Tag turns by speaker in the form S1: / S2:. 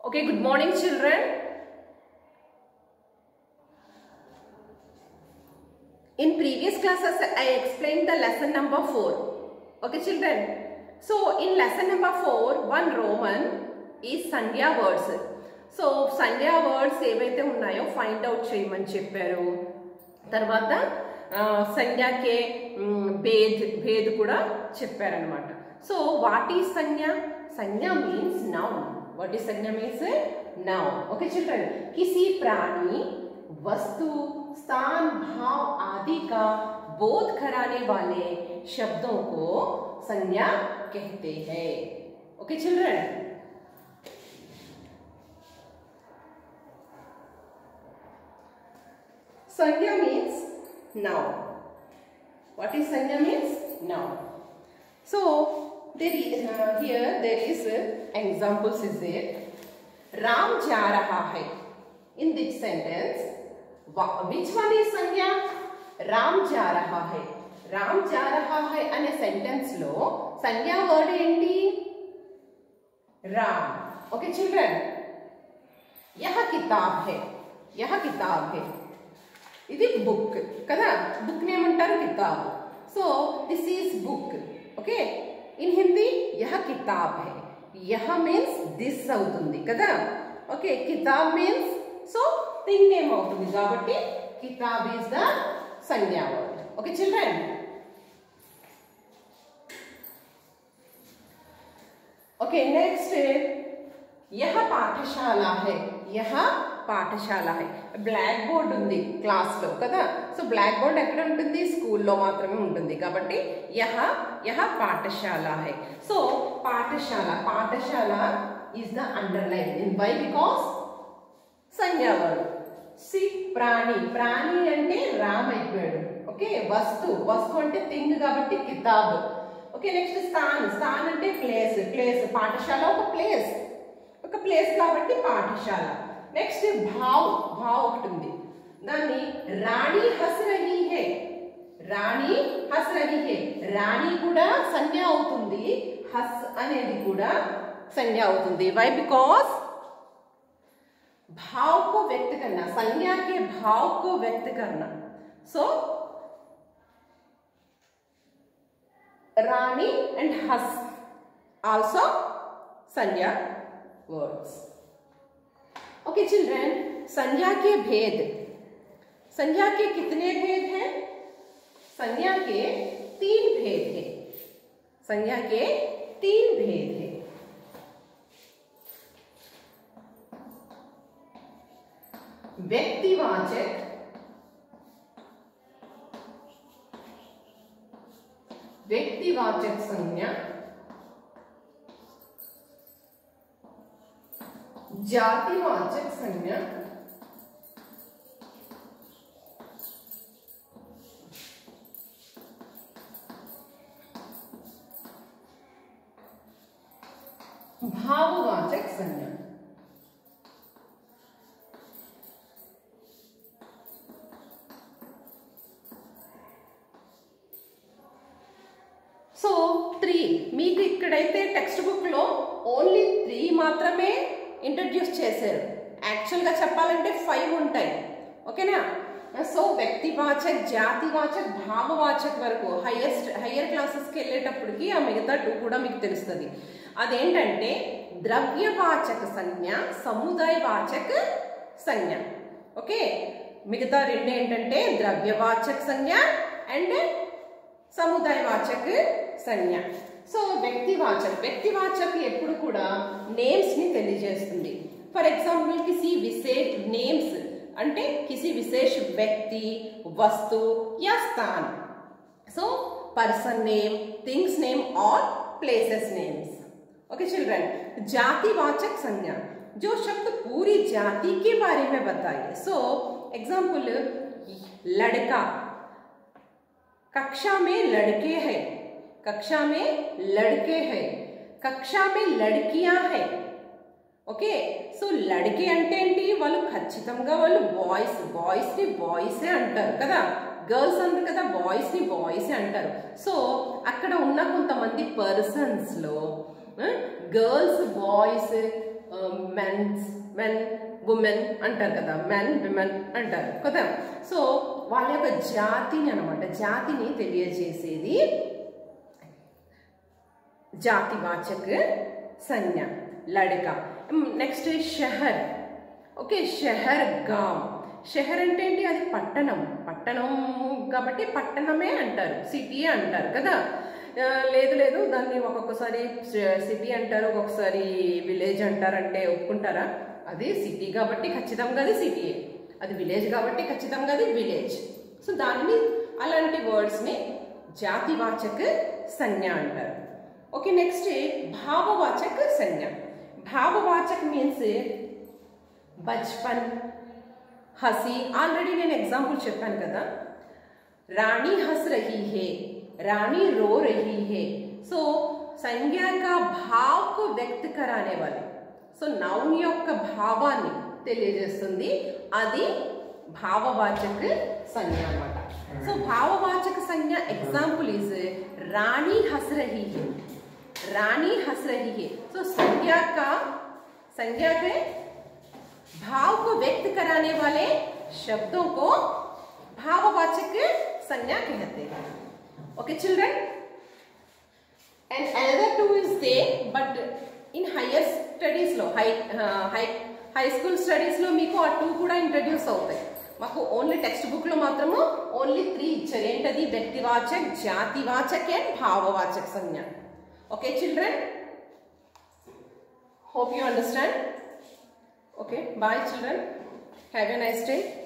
S1: Okay, good morning children. In previous classes I explained the lesson number 4. Okay children. So in lesson number 4 one Roman is Sandhya words. So Sandhya words ఏవైతే ఉన్నాయో find out చేయమని చెప్పారు. తర్వాత సంజ్ఞ के भेद కూడా చెప్పారన్నమాట. So what is సంజ్ఞ? संज्ञा means noun. What is संज्ञा means? Noun. Okay children. किसी प्राणी, वस्तु, स्थान, भाव आदि का बोध कराने वाले शब्दों को संज्ञा कहते हैं. Okay children. संज्ञा means noun. What is संज्ञा means? Noun. So there is here there is examples is there. Ram जा रहा है. In this sentence, which one is संज्ञा? राम जा रहा है. राम जा रहा है अने सेंटेंस लो संज्ञा वर्ड ఏంటి? राम. Okay children. यह किताब है. यह किताब है. ఇది బుక్ కదా, బుక్ నేమ్ అంటారు కితాబ్. So this is book. Okay, in Hindi యహ కితాబ్ హై. యహ మీన్స్ దిస్ అవుతుంది కదా. ఓకే, కితాబ్ మీన్స్ సో థింగ్ నేమ్ అవుతుంది కాబట్టి కితాబ్ ఈజ్ ద సంజ్ఞా word. Okay children. Okay next యహ పాఠశాల హై. యహ పాఠశాల హై. బ్లాక్ బోర్డ్ ఉంది క్లాస్ లో కదా. సో బ్లాక్ బోర్డ్ ఎక్కడ ఉంటుంది? స్కూల్లో మాత్రమే ఉంటుంది కాబట్టి యహ యహ పాఠశాల హై. సో పాఠశాల పాఠశాల is the underline in why because సంజ్ఞా వర్డ్. సి ప్రాణి ప్రాణి అంటే రామ్ అయిపోయాడు. ఓకే, వస్తు వస్తు అంటే థింగ్ కాబట్టి కితాబ్. ఓకే నెక్స్ట్ స్థాన్ స్థాన్ అంటే ప్లేస్ ప్లేస్ పాఠశాల ఒక ప్లేస్ ఒక ప్లేస్ కాబట్టి పాఠశాల. నెక్స్ట్ భావ్ భావ్ ఒకటి ఉంది, దాన్ని రాణి హస్ రహీ హై. రాణి హస్ రహీ హై. రాణి కూడా సంజ్ఞ అవుతుంది, హస్ అనేది కూడా संज्ञा అవుతుంది. వై बिकॉज भाव को व्यक्त करना, संज्ञा के भाव को व्यक्त करना. सो रानी एंड हस आल्सो संज्ञा वर्ड्स. ओके चिल्ड्रन, संज्ञा के भेद. संज्ञा के कितने भेद हैं? संज्ञा के 3 भेद हैं. संज्ञा के 3 भेद हैं. व्यक्तिवाचक, व्यक्तिवाचक संज्ञा, जातिवाचक संज्ञा, भाववाचक संज्ञा. సో 3 మీకు ఇక్కడైతే టెక్స్ట్ బుక్ లో ఓన్లీ 3 మాత్రమే ఇంట్రడ్యూస్ చేశారు. యాక్చువల్గా చెప్పాలంటే 5 ఉంటాయి. ఓకేనా? సో వ్యక్తివాచక్, జాతివాచక్, భావవాచక్ వరకు హయ్యర్ క్లాసెస్కి వెళ్ళేటప్పటికి ఆ మిగతా 2 కూడా మీకు తెలుస్తుంది. అదేంటంటే ద్రవ్యవాచక సంజ్ఞ, సముదాయవాచక సంజ్ఞ. ఓకే, మిగతా 2 ఏంటంటే ద్రవ్యవాచక సంజ్ఞ అండ్ సముదాయవాచక సంజ్ఞ. సో వ్యక్తివాచక్, వ్యక్తివాచక్ ఎప్పుడు కూడా నేమ్స్ ని తెలియజేస్తుంది. ఫర్ ఎగ్జాంపుల్ కిసి విశేష నేమ్స్ అంటే కిసి విశేష వ్యక్తి, వస్తు या स्थान. So person name, things name और प्लेसेस नेम्स. Okay children. जातिवाचक संज्ञा, जो शब्द पूरी जाति के बारे में बताइए. सो एग्जाम्पल लड़का, कक्षा में लड़के हैं. कक्षा में लड़के हैं. कक्षा में लड़कियां हैं. ఓకే, సో లड़के అంటే ఏంటి? వాళ్ళు ఖచ్చితంగా వాళ్ళు బాయ్స్, బాయ్స్ ని బాయ్సే అంటారు కదా. గర్ల్స్ అంటారు కదా, బాయ్స్ ని బాయ్సే అంటారు. సో అక్కడ ఉన్న కొంతమంది పర్సన్స్ లో గర్ల్స్, బాయ్స్ మెన్ ఉమెన్ అంటారు కదా, మెన్ విమెన్ అంటారు కదా. సో వాళ్ళ యొక్క జాతిని అనమాట, జాతిని తెలియజేసేది జాతివాచక సంజ్ఞ లడక. నెక్స్ట్ షహర్. ఓకే, షహర్ గావ్. షహర్ అంటే ఏంటి? అది పట్టణం. పట్టణం కాబట్టి పట్టణమే అంటారు, సిటీ అంటారు కదా. లేదు దాన్ని ఒక్కొక్కసారి సిటీ అంటారు, ఒక్కొక్కసారి విలేజ్ అంటారు. అంటే ఒప్పుకుంటారా? అది సిటీ కాబట్టి ఖచ్చితంగా అది సిటీయే, అది విలేజ్ కాబట్టి ఖచ్చితంగా అది విలేజ్. సో దానిని అలాంటి వర్డ్స్ని జాతివాచక సంజ్ఞ అంటారు. ఓకే, నెక్స్ట్ భావవాచక సంజ్ఞ. భావవాచక మీన్స్ బచ్పన్, హసి. ఆల్రెడీ నేను ఎగ్जांपल చెప్పాను కదా, रानी हंस रही है, रानी रो रही है. सो संज्ञा का भाव को व्यक्त कराने वाले, సో నౌన్ యొక్క భావాన్ని తెలియజేస్తుంది, అది భావవాచక సంజ్ఞ అన్నమాట. సో భావవాచక సంజ్ఞ एग्जांपल इज रानी हंस रही है, रानी हंस रही है. सो संज्ञा के भाव को व्यक्त कराने वाले शब्दों को भाववाचक संज्ञा कहते हैं. Okay children, and another two is there, but in higher studies లో high school studies లో మీకు ఆ టూ కూడా ఇంట్రడ్యూస్ అవుతాయి. మాకు ఓన్లీ టెక్స్ట్ బుక్ లో మాత్రము ఓన్లీ 3 ఇచ్చారు. ఏంటది? వ్యక్తివాచక, జాతివాచక అండ్ భావవాచక సంజ్ఞ. Okay children, hope you understand. Okay, bye children, have a nice day.